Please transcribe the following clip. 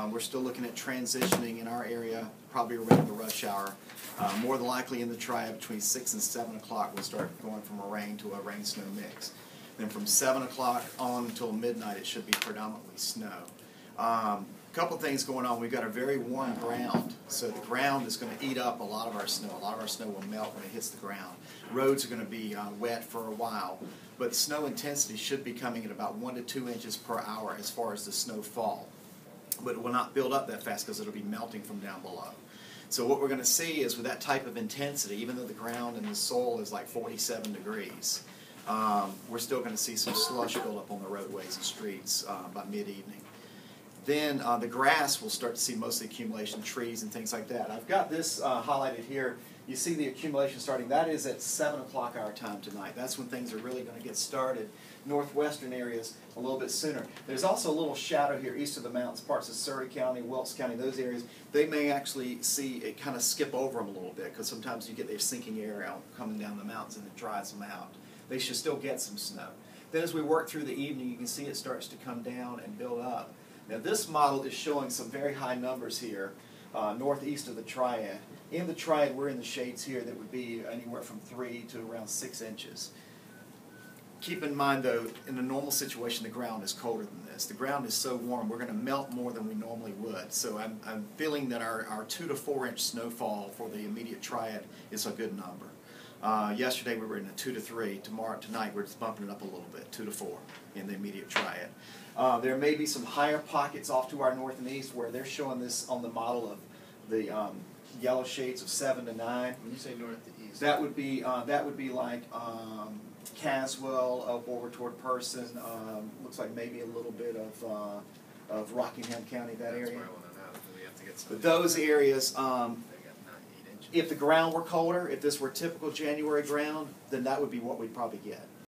We're still looking at transitioning in our area, probably around the rush hour. More than likely in the triad between 6 and 7 o'clock we'll start going from a rain to a rain-snow mix. Then from 7 o'clock on until midnight it should be predominantly snow. Couple things going on. We've got a very warm ground, so the ground is going to eat up a lot of our snow. A lot of our snow will melt when it hits the ground. Roads are going to be wet for a while, but snow intensity should be coming at about 1 to 2 inches per hour as far as the snowfall. But it will not build up that fast because it will be melting from down below. So what we're going to see is with that type of intensity, even though the ground and the soil is like 47 degrees, we're still going to see some slush build up on the roadways and streets by mid-evening. Then the grass will start to see most of the accumulation, trees and things like that. I've got this highlighted here. You see the accumulation starting. That is at 7 o'clock our time tonight. That's when things are really going to get started. Northwestern areas a little bit sooner. There's also a little shadow here east of the mountains, parts of Surry County, Wilkes County, those areas. They may actually see it kind of skip over them a little bit because sometimes you get their sinking air out coming down the mountains and it dries them out. They should still get some snow. Then as we work through the evening, you can see it starts to come down and build up. Now this model is showing some very high numbers here, northeast of the triad. In the triad, we're in the shades here that would be anywhere from 3 to around 6 inches. Keep in mind though, in a normal situation, the ground is colder than this. The ground is so warm, we're going to melt more than we normally would. So I'm feeling that our 2 to 4 inch snowfall for the immediate triad is a good number. Yesterday we were in a 2 to 3. Tonight we're just bumping it up a little bit, 2 to 4 in the immediate triad. There may be some higher pockets off to our north and east where they're showing this on the model of the yellow shades of 7 to 9. When you say north to east, that would be like Caswell over toward Person. Looks like maybe a little bit of Rockingham County, that that's area. where I want to know. Do we have to get some? But those areas. They got 9, 8 inches. If the ground were colder, if this were typical January ground, then that would be what we'd probably get.